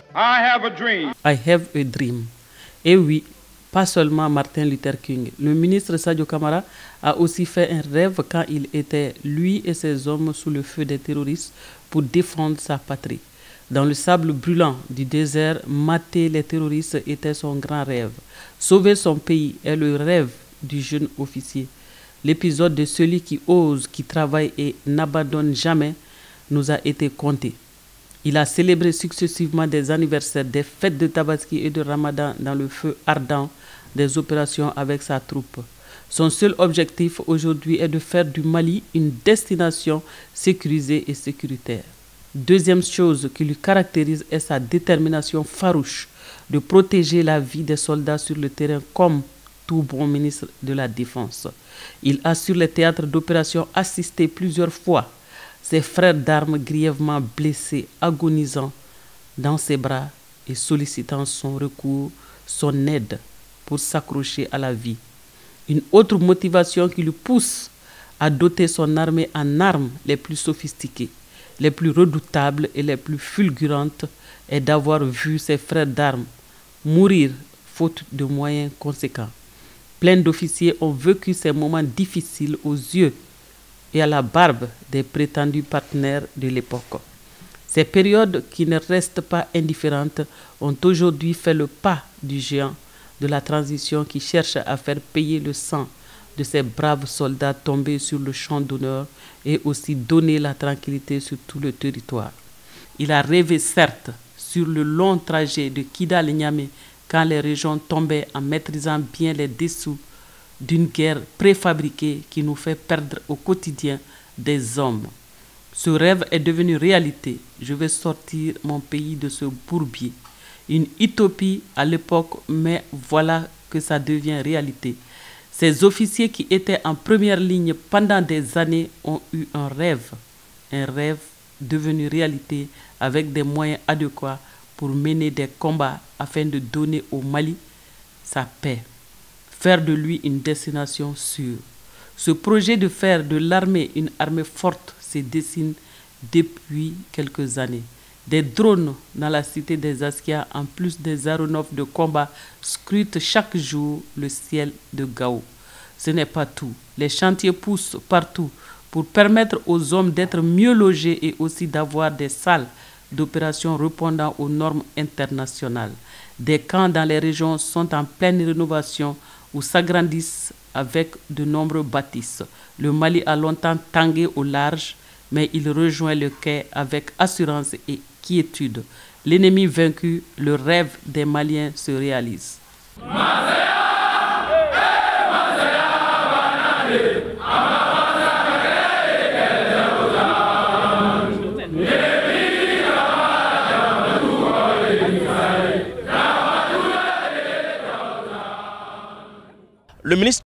I have a dream. I have a dream. Et oui, pas seulement Martin Luther King. Le ministre Sadio Kamara a aussi fait un rêve quand il était, lui et ses hommes, sous le feu des terroristes pour défendre sa patrie. Dans le sable brûlant du désert, mater les terroristes était son grand rêve. Sauver son pays est le rêve du jeune officier. L'épisode de celui qui ose, qui travaille et n'abandonne jamais nous a été conté. Il a célébré successivement des anniversaires, des fêtes de Tabaski et de Ramadan dans le feu ardent des opérations avec sa troupe. Son seul objectif aujourd'hui est de faire du Mali une destination sécurisée et sécuritaire. Deuxième chose qui lui caractérise est sa détermination farouche de protéger la vie des soldats sur le terrain comme tout bon ministre de la Défense. Il a sur les théâtres d'opération assisté plusieurs fois ses frères d'armes grièvement blessés, agonisant dans ses bras et sollicitant son recours, son aide pour s'accrocher à la vie. Une autre motivation qui le pousse à doter son armée en armes les plus sophistiquées, les plus redoutables et les plus fulgurantes est d'avoir vu ses frères d'armes mourir faute de moyens conséquents. Plein d'officiers ont vécu ces moments difficiles aux yeux et à la barbe des prétendus partenaires de l'époque. Ces périodes qui ne restent pas indifférentes ont aujourd'hui fait le pas du géant de la transition qui cherche à faire payer le sang de ces braves soldats tombés sur le champ d'honneur et aussi donner la tranquillité sur tout le territoire. Il a rêvé certes sur le long trajet de Kidal-Niamey quand les régions tombaient en maîtrisant bien les dessous d'une guerre préfabriquée qui nous fait perdre au quotidien des hommes. Ce rêve est devenu réalité. Je vais sortir mon pays de ce bourbier. Une utopie à l'époque, mais voilà que ça devient réalité. Ces officiers qui étaient en première ligne pendant des années ont eu un rêve devenu réalité avec des moyens adéquats pour mener des combats afin de donner au Mali sa paix. Faire de lui une destination sûre. Ce projet de faire de l'armée une armée forte se dessine depuis quelques années. Des drones dans la cité des Askia, en plus des aéronefs de combat, scrutent chaque jour le ciel de Gao. Ce n'est pas tout. Les chantiers poussent partout pour permettre aux hommes d'être mieux logés et aussi d'avoir des salles d'opération répondant aux normes internationales. Des camps dans les régions sont en pleine rénovation ou s'agrandissent avec de nombreux bâtisses. Le Mali a longtemps tangué au large, mais il rejoint le quai avec assurance et quiétude. L'ennemi vaincu, le rêve des Maliens se réalise. Le ministre